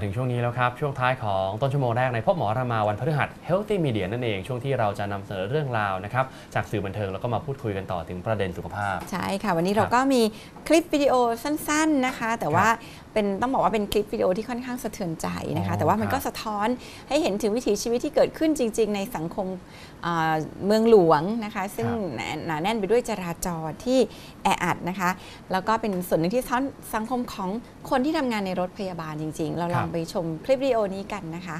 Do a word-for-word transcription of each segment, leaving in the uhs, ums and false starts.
ถึงช่วงนี้แล้วครับช่วงท้ายของต้นชั่วโมงแรกในพบหมอรามาวันพฤหัส Healthy Media นั่นเองช่วงที่เราจะนำเสนอเรื่องราวนะครับจากสื่อบันเทิงแล้วก็มาพูดคุยกันต่อถึงประเด็นสุขภาพใช่ค่ะวันนี้เราก็มีคลิปวิดีโอสั้นๆนะคะแต่ว่าเป็นต้องบอกว่าเป็นคลิปวิดีโอที่ค่อนข้างสะเทือนใจนะคะแต่ว่ามันก็สะท้อนให้เห็นถึงวิถีชีวิตที่เกิดขึ้นจริงๆในสังคมเมืองหลวงนะคะซึ่งหนาแน่นไปด้วยจราจรที่แออัดนะคะแล้วก็เป็นส่วนหนึ่งที่สะท้อนสังคมของคนที่ทำงานในรถพยาบาลจริงๆเราลองไปชมคลิปวิดีโอนี้กันนะคะ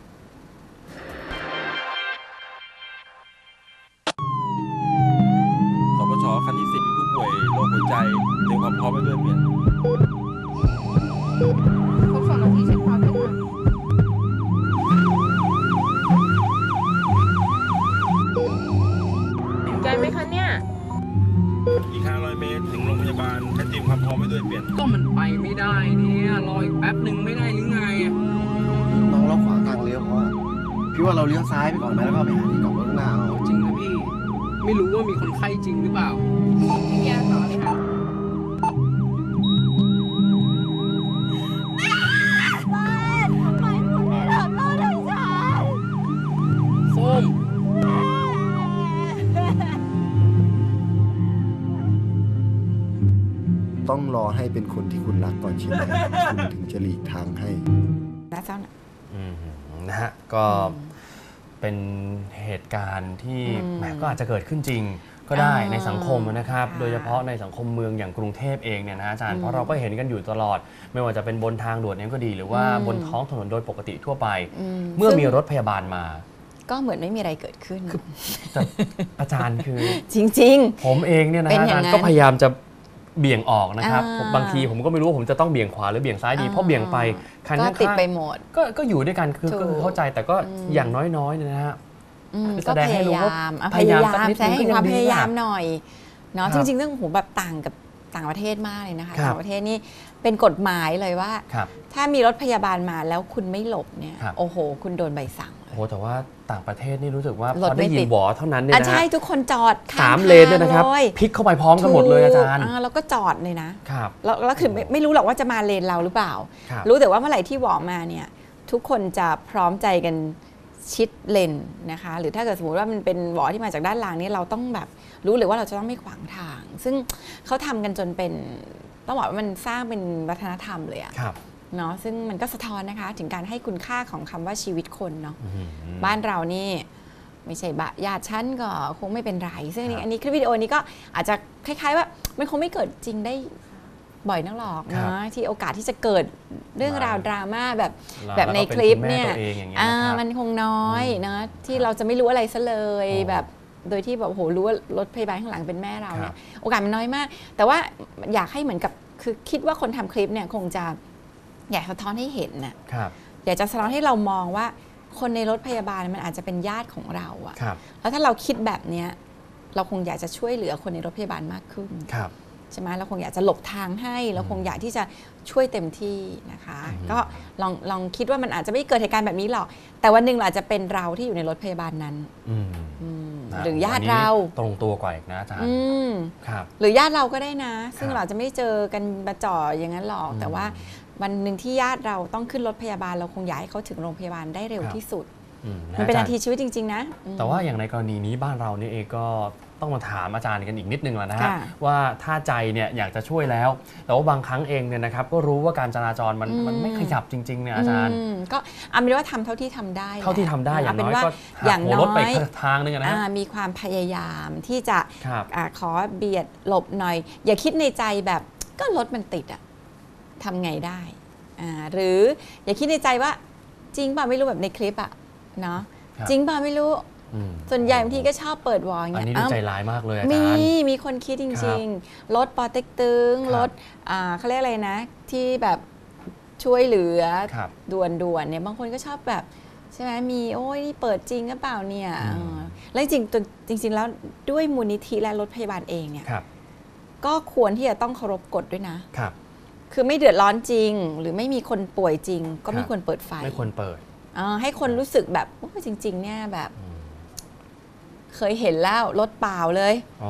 สปช.คันที่สิบมีผู้ป่วยโรคหัวใจเตรียมความพร้อมไว้ด้วยเปลี่ยนครบสองนาทีเช็คความด้วยค่ะใจไหมคะเนี่ยอีกห้าร้อยเมตรถึงโรงพยาบาลให้เตรียมความพร้อมไว้ด้วยเปลี่ยนก็มันไปไม่ได้เนี่ยรออีกแป๊บหนึ่งไม่ได้หรือไงน้องเราขวางทางเลี้ยวเพราะว่าพี่ว่าเราเลี้ยวซ้ายไปก่อนไหมแล้วก็ไปหาที่กลับรถข้างหน้าเอาจริงนะพี่ไม่รู้ว่ามีคนไข้จริงหรือเปล่าพี่ยาต่อเลยค่ะส้มต้องรอให้เป็นคนที่คุณรักก่อนใช่ไหมคุณถึงจะหลีกทางให้นะเจ้านะฮะก็เป็นเหตุการณ์ที่แหมก็อาจจะเกิดขึ้นจริงก็ได้ในสังคมนะครับโดยเฉพาะในสังคมเมืองอย่างกรุงเทพเองเนี่ยนะอาจารย์เพราะเราก็เห็นกันอยู่ตลอดไม่ว่าจะเป็นบนทางด่วนนี้ก็ดีหรือว่าบนท้องถนนโดยปกติทั่วไปเมื่อมีรถพยาบาลมาก็เหมือนไม่มีอะไรเกิดขึ้นแต่อาจารย์คือจริงๆผมเองเนี่ยนะอาจารย์ก็พยายามจะเบี่ยงออกนะครับบางทีผมก็ไม่รู้ว่าผมจะต้องเบี่ยงขวาหรือเบี่ยงซ้ายดีเพราะเบี่ยงไปคันข้างก็ติดไปหมดก็ก็อยู่ด้วยกันคือก็เข้าใจแต่ก็อย่างน้อยๆนะฮะก็พยายามพยายามแสดงให้ความพยายามหน่อยเนาะจริงๆเรื่องหูแบบต่างกับต่างประเทศมากเลยนะคะต่างประเทศนี่เป็นกฎหมายเลยว่าถ้ามีรถพยาบาลมาแล้วคุณไม่หลบเนี่ยโอ้โหคุณโดนใบสั่งโอ้แต่ว่าต่างประเทศนี่รู้สึกว่าพอได้ยินหวอเท่านั้นเนี่ยนะใช่ทุกคนจอดสามเลนเนี่ยนะครับพลิกเข้าไปพร้อมกันหมดเลยอาจารย์แล้วก็จอดเลยนะครับแล้วคือไม่รู้หรอกว่าจะมาเลนเราหรือเปล่ารู้แต่ว่าเมื่อไหร่ที่หวอมาเนี่ยทุกคนจะพร้อมใจกันชิดเลนนะคะหรือถ้าเกิดสมมติว่ามันเป็นหวอที่มาจากด้านหลังนี่เราต้องแบบรู้เลยว่าเราจะต้องไม่ขวางทางซึ่งเขาทำกันจนเป็นต้องบอกว่ามันสร้างเป็นวัฒนธรรมเลยอะเนาะซึ่งมันก็สะท้อนนะคะถึงการให้คุณค่าของคำว่าชีวิตคนเนาะบ้านเรานี่ไม่ใช่บะญาติชั้นก็คงไม่เป็นไรซึ่งอันนี้คลิปวิดีโอนี้ก็อาจจะคล้ายๆว่ามันคงไม่เกิดจริงได้บ่อยนักหรอกนะที่โอกาสที่จะเกิดเรื่องราวดราม่าแบบแบบในคลิปเนี่ยมันคงน้อยนะที่เราจะไม่รู้อะไรซะเลยแบบโดยที่แบบโหรู้ว่ารถพยาบาลข้างหลังเป็นแม่เราเนี่ยโอกาสมันน้อยมากแต่ว่าอยากให้เหมือนกับคือคิดว่าคนทำคลิปเนี่ยคงจะอยากสะท้อนให้เห็นนะอยากจะสะท้อนให้เรามองว่าคนในรถพยาบาลมันอาจจะเป็นญาติของเราอะแล้วถ้าเราคิดแบบนี้เราคงอยากจะช่วยเหลือคนในรถพยาบาลมากขึ้นใช่ไหมเราคงอยากจะหลบทางให้เราคงอยากที่จะช่วยเต็มที่นะคะก็ลองลองคิดว่ามันอาจจะไม่เกิดเหตุการณ์แบบนี้หรอกแต่วันหนึ่งเราอาจจะเป็นเราที่อยู่ในรถพยาบาลนั้นหรือญาติเราตรงตัวกว่าอีกนะอาจารย์หรือญาติเราก็ได้นะซึ่งเราจะไม่เจอกันมาจ่ออย่างนั้นหรอกแต่ว่าวันหนึ่งที่ญาติเราต้องขึ้นรถพยาบาลเราคงอยากให้เขาถึงโรงพยาบาลได้เร็วที่สุดมันเป็นนาทีชีวิตจริงๆนะแต่ว่าอย่างในกรณีนี้บ้านเรานี่เองก็ต้องมาถามอาจารย์กันอีกนิดนึงแล้วนะฮะว่าถ้าใจเนี่ยอยากจะช่วยแล้วแต่ว่าบางครั้งเองเนี่ยนะครับก็รู้ว่าการจราจรมันมันไม่ขยับจริงๆเนี่ยอาจารย์ก็เอาเป็นว่าทำเท่าที่ทำได้เท่าที่ทำได้อย่างน้อยก็อย่างน้อยไปทางนึงนะมีความพยายามที่จะขอเบียดหลบหน่อยอย่าคิดในใจแบบก็รถมันติดอะทำไงได้หรืออย่าคิดในใจว่าจริงป่ะไม่รู้แบบในคลิปอะเนาะจริงป่ะไม่รู้ส่วนใหญ่บางทีก็ชอบเปิดวอลอย่างเงี้ยอันนี้ดูใจร้ายมากเลยอาจารย์มีมีคนคิดจริงๆรถปอเต็กตึงรถเขาเรียกอะไรนะที่แบบช่วยเหลือด่วนๆเนี่ยบางคนก็ชอบแบบใช่ไหมมีโอ้ยนี่เปิดจริงหรือเปล่าเนี่ยแล้วจริงจริงๆแล้วด้วยมูลนิธิและรถพยาบาลเองเนี่ยก็ควรที่จะต้องเคารพกฎด้วยนะคือไม่เดือดร้อนจริงหรือไม่มีคนป่วยจริงก็ไม่ควรเปิดไฟไม่ควรเปิดให้คนรู้สึกแบบโอ้จริงๆเนี่ยแบบเคยเห็นแล้วรถเปล่าเลย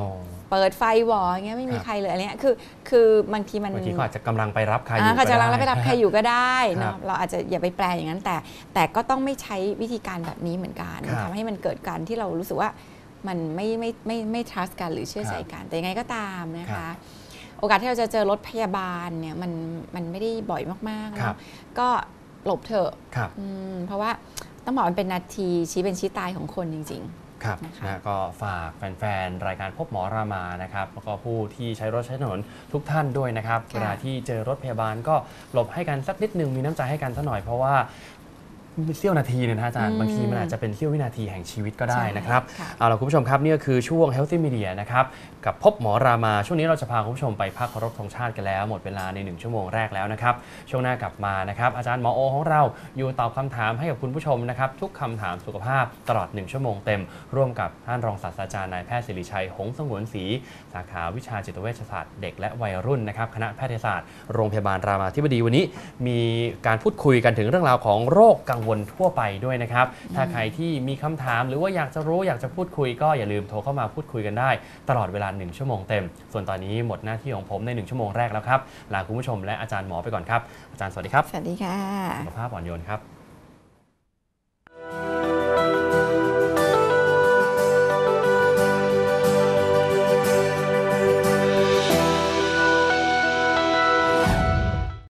เปิดไฟวออย่างเงี้ยไม่มีใครเลยอันเนี้ยคือคือบางทีมันบางทีเขาอาจจะกำลังไปรับใครอยู่อ่าก็เขาจะได้รับไปรับใครอยู่ก็ได้ครัเนาะบเราอาจจะอย่าไปแปลอย่างนั้นแต่แต่ก็ต้องไม่ใช้วิธีการแบบนี้เหมือนกันครับทำให้มันเกิดการที่เรารู้สึกว่ามันไม่ไม่ไม่ไม่ trust กันหรือเชื่อใจกันแต่ยังไงก็ตามนะครัคะบโอกาสที่เราจะเจอรถพยาบาลเนี่ยมันมันไม่ได้บ่อยมากๆครับเนาะก็หลบเถอะครับอืมเพราะว่าต้องบอกมันเป็นนาทีชี้เป็นชี้ตายของคนจริงครับนะคะนะก็ฝากแฟนๆ รายการพบหมอรามานะครับแล้วก็ผู้ที่ใช้รถใช้ถนนทุกท่านด้วยนะครับค่ะเวลาที่เจอรถพยาบาลก็หลบให้กันสักนิดนึงมีน้ำใจให้กันสักหน่อยเพราะว่าเสี้ยวนาทีเนี่ยนะอาจารย์อืมบางทีมันอาจจะเป็นเสี้ยววินาทีแห่งชีวิตก็ได้ใช่นะครับค่ะเอาล่ะคุณผู้ชมครับนี่ก็คือช่วง Healthy Media นะครับกับพบหมอรามาช่วงนี้เราจะพาคุณผู้ชมไปพักเคารพธงชาติกันแล้วหมดเวลาในหนึ่งชั่วโมงแรกแล้วนะครับช่วงหน้ากลับมานะครับอาจารย์หมอโอของเราอยู่ตอบคำถามให้กับคุณผู้ชมนะครับทุกคำถามสุขภาพตลอดหนึ่งชั่วโมงเต็มร่วมกับท่านรองศาสตราจารย์นายแพทย์ศิริชัยหงส์สงวนศรีสาขาวิชาจิตเวชศาสตร์เด็กและวัยรุ่นนะครับคณะแพทยศาสตร์โรงพยาบาลรามาธิบดีวันนี้มีการพูดคุยกันถึงเรื่องราวของโรคกังวลทั่วไปด้วยนะครับถ้าใครที่มีคำถามหรือว่าอยากจะรู้อยากจะพูดคุยก็อย่าลืมโทรเข้ามาพูดคุยกันได้ตลอดเวลาหนึ่งชั่วโมงเต็มส่วนตอนนี้หมดหน้าที่ของผมในหนึ่งชั่วโมงแรกแล้วครับลาคุณผู้ชมและอาจารย์หมอไปก่อนครับอาจารย์สวัสดีครับสวัสดีค่ะสุขภาพอ่อนโยนครับ